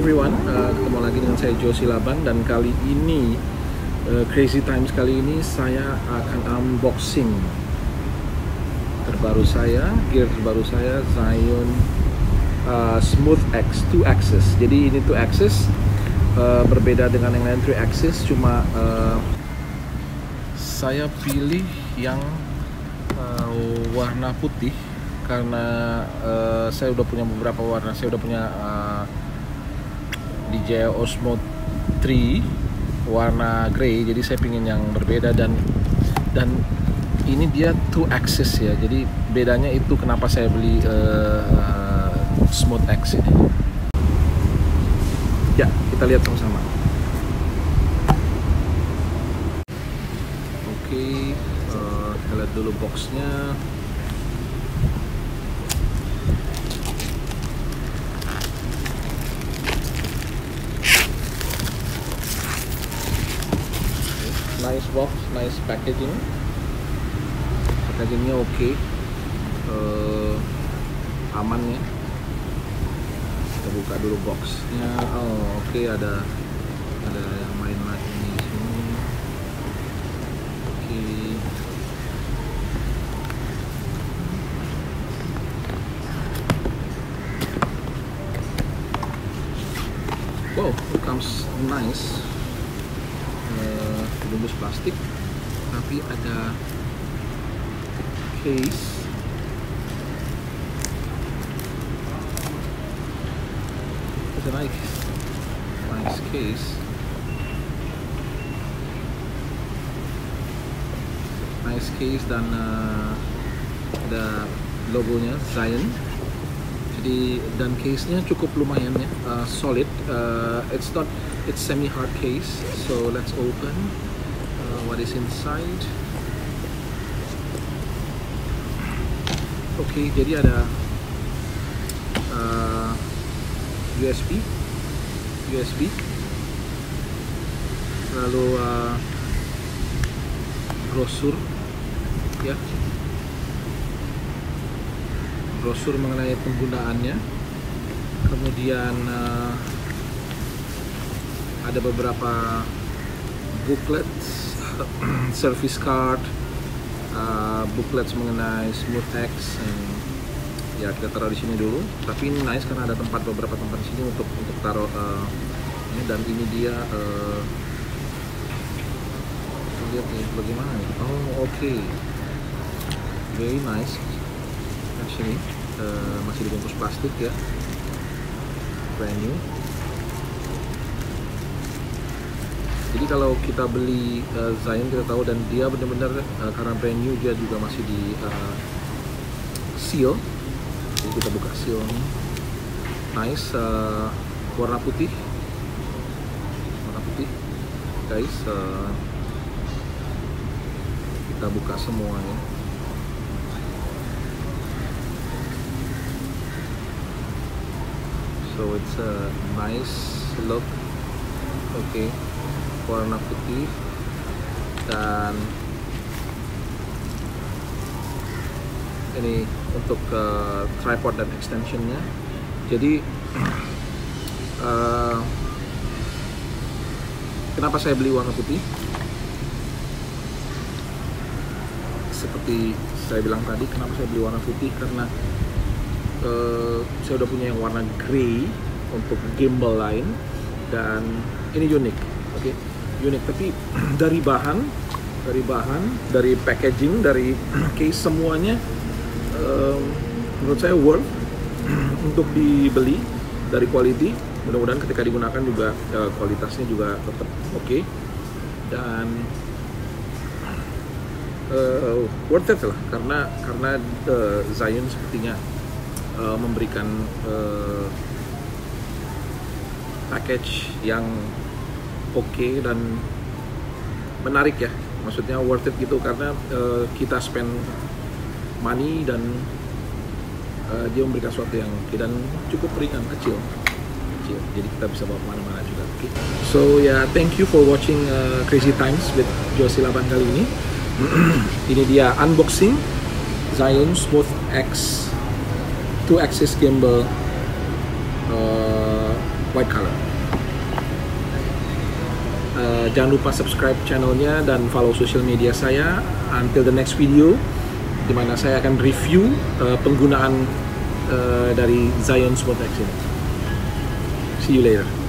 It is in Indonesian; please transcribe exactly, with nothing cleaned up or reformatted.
everyone, uh, ketemu lagi dengan saya Joe Silaban, dan kali ini uh, Crazy Times kali ini saya akan unboxing terbaru saya, gear terbaru saya, Zion uh, Smooth X two axis. Jadi ini two axis, uh, berbeda dengan yang lain three axis, cuma uh, saya pilih yang uh, warna putih karena uh, saya udah punya beberapa warna. Saya udah punya uh, D J I Osmo tiga warna grey, jadi saya pingin yang berbeda, dan dan ini dia two axis ya, jadi bedanya itu kenapa saya beli uh, uh, Smooth X ini. Ya, kita lihat sama-sama. Oke, uh, kita lihat dulu boxnya. Nice box, nice packaging. Packagingnya oke, okay. uh, aman ya. Kita buka dulu boxnya. Oh oke, okay. ada ada yang main lagi di sini. Oke. Okay. Wow, it comes nice. Uh, dibungkus plastik, tapi ada case. It's a nice, nice case. Nice case, dan uh, ada logonya Zion. Jadi, dan case-nya cukup lumayan ya, uh, solid. Uh, it's not, it's semi hard case. So let's open uh, what is inside. Oke, okay, jadi ada uh, U S B, U S B, lalu uh, brosur, ya, brosur mengenai penggunaannya. Kemudian uh, ada beberapa booklets, service card, uh, booklets mengenai Smooth X, and ya kita taruh di sini dulu. Tapi ini nice karena ada tempat, beberapa tempat di sini untuk untuk taruh uh, ini. Dan ini dia, uh, lihat nih bagaimana nih. Oh oke, okay. Very nice actually. Uh, masih dibungkus plastik ya, brand new. Jadi kalau kita beli uh, Zion, kita tahu, dan dia benar-benar uh, karena brand new, dia juga masih di uh, seal. Jadi kita buka seal ini. Nice, uh, warna putih, warna putih, guys. Uh, kita buka semuanya. So it's a nice look. Oke. Okay. Warna putih, dan ini untuk uh, tripod dan extensionnya. Jadi uh, kenapa saya beli warna putih? Seperti saya bilang tadi, kenapa saya beli warna putih, karena uh, saya udah punya yang warna grey untuk gimbal lain, dan ini unik, oke? Okay? Unik, tapi dari bahan, dari bahan, dari packaging, dari case, semuanya um, menurut saya worth untuk dibeli. Dari quality, mudah-mudahan ketika digunakan juga uh, kualitasnya juga tetap oke, okay. Dan uh, worth it lah, karena karena uh, Zion sepertinya uh, memberikan uh, package yang oke okay dan menarik ya, maksudnya worth it gitu, karena uh, kita spend money, dan uh, dia memberikan sesuatu yang dan cukup ringan, kecil, kecil, jadi kita bisa bawa kemana-mana juga. Okay. So ya, yeah, thank you for watching uh, Crazy Times with Joe Silaban kali ini. Ini dia unboxing Zion Smooth X two axis gimbal uh, white color. Uh, jangan lupa subscribe channelnya dan follow social media saya. Until the next video, di mana saya akan review uh, penggunaan uh, dari Zion Smooth X ini. See you later.